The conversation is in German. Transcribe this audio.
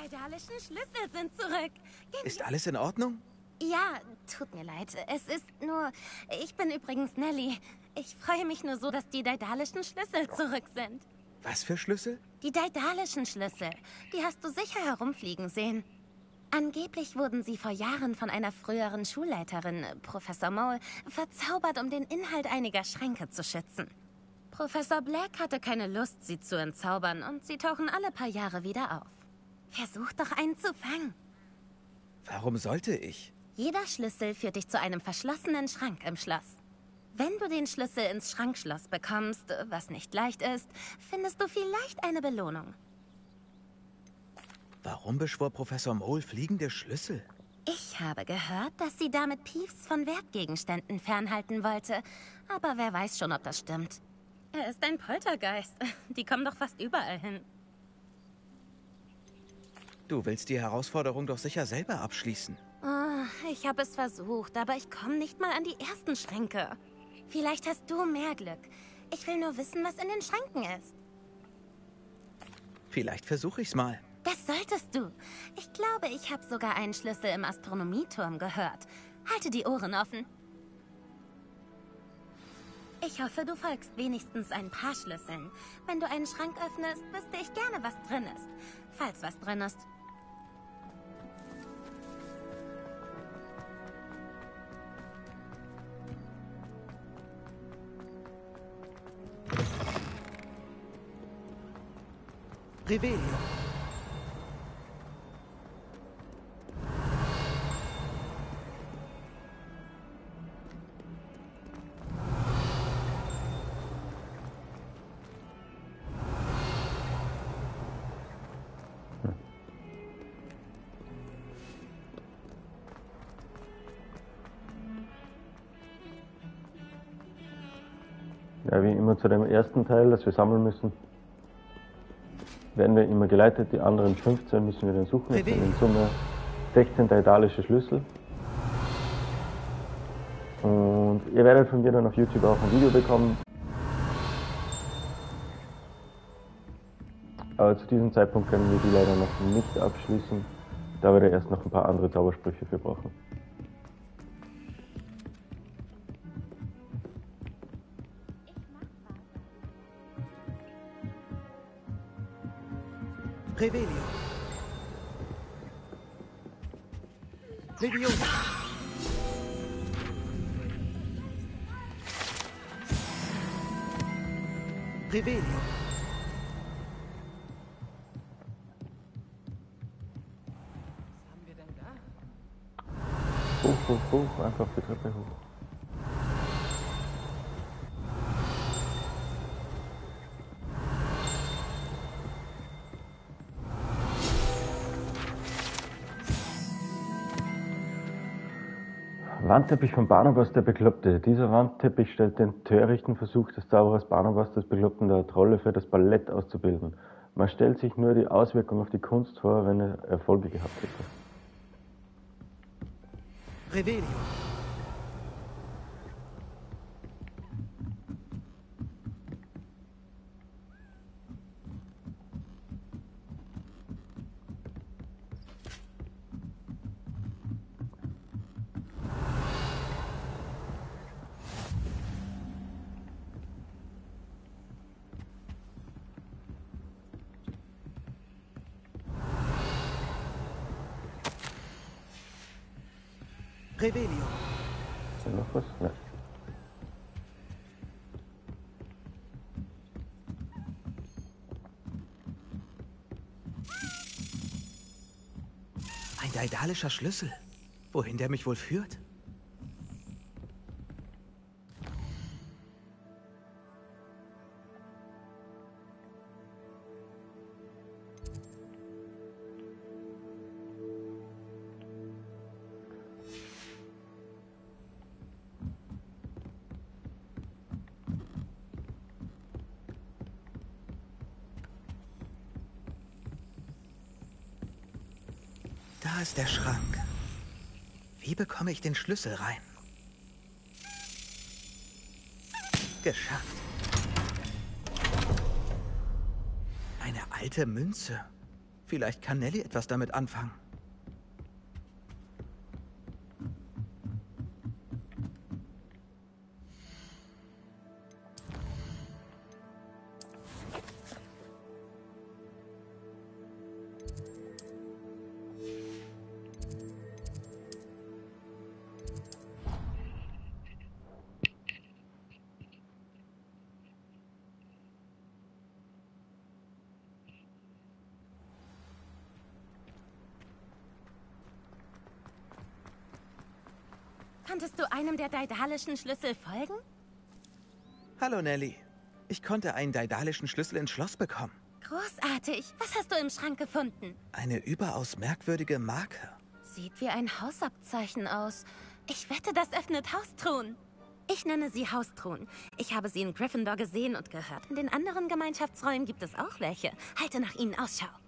daedalischen Schlüssel sind zurück. Ist alles in Ordnung? Ja, tut mir leid. Es ist nur... Ich bin übrigens Nelly. Ich freue mich nur so, dass die daedalischen Schlüssel zurück sind. Was für Schlüssel? Die daedalischen Schlüssel. Die hast du sicher herumfliegen sehen. Angeblich wurden sie vor Jahren von einer früheren Schulleiterin, Professor Mole, verzaubert, um den Inhalt einiger Schränke zu schützen. Professor Black hatte keine Lust, sie zu entzaubern, und sie tauchen alle paar Jahre wieder auf. Versuch doch einen zu fangen. Warum sollte ich? Jeder Schlüssel führt dich zu einem verschlossenen Schrank im Schloss. Wenn du den Schlüssel ins Schrankschloss bekommst, was nicht leicht ist, findest du vielleicht eine Belohnung. Warum beschwor Professor Mole fliegende Schlüssel? Ich habe gehört, dass sie damit Peeves von Wertgegenständen fernhalten wollte. Aber wer weiß schon, ob das stimmt. Er ist ein Poltergeist. Die kommen doch fast überall hin. Du willst die Herausforderung doch sicher selber abschließen. Oh, ich habe es versucht, aber ich komme nicht mal an die ersten Schränke. Vielleicht hast du mehr Glück. Ich will nur wissen, was in den Schränken ist. Vielleicht versuche ich's mal. Das solltest du. Ich glaube, ich habe sogar einen Schlüssel im Astronomieturm gehört. Halte die Ohren offen. Ich hoffe, du folgst wenigstens ein paar Schlüsseln. Wenn du einen Schrank öffnest, wüsste ich gerne, was drin ist. Falls was drin ist. Revelio. Ja, wie immer zu dem ersten Teil, das wir sammeln müssen, werden wir immer geleitet. Die anderen 15 müssen wir dann suchen. Es sind in Summe 16 daedalische Schlüssel. Und ihr werdet von mir dann auf YouTube auch ein Video bekommen. Aber zu diesem Zeitpunkt können wir die leider noch nicht abschließen, da wir da erst noch ein paar andere Zaubersprüche für brauchen. Revelio. Leviosa. Revelio. Was haben wir denn da? Hoch, hoch, hoch, einfach die Treppe hoch. Wandteppich von Barnabas der Bekloppte. Dieser Wandteppich stellt den törichten Versuch des Zauberers Barnabas, des Bekloppten der Trolle, für das Ballett auszubilden. Man stellt sich nur die Auswirkung auf die Kunst vor, wenn er Erfolge gehabt hätte. Revelio. Revelio. Ist da noch was? Nein. Ein daedalischer Schlüssel. Wohin der mich wohl führt? Da ist der Schrank. Wie bekomme ich den Schlüssel rein? Geschafft. Eine alte Münze. Vielleicht kann Nelly etwas damit anfangen. Konntest du einem der daedalischen Schlüssel folgen? Hallo Nelly. Ich konnte einen daedalischen Schlüssel ins Schloss bekommen. Großartig. Was hast du im Schrank gefunden? Eine überaus merkwürdige Marke. Sieht wie ein Hausabzeichen aus. Ich wette, das öffnet Haustruhen. Ich nenne sie Haustruhen. Ich habe sie in Gryffindor gesehen und gehört. In den anderen Gemeinschaftsräumen gibt es auch welche. Halte nach ihnen Ausschau.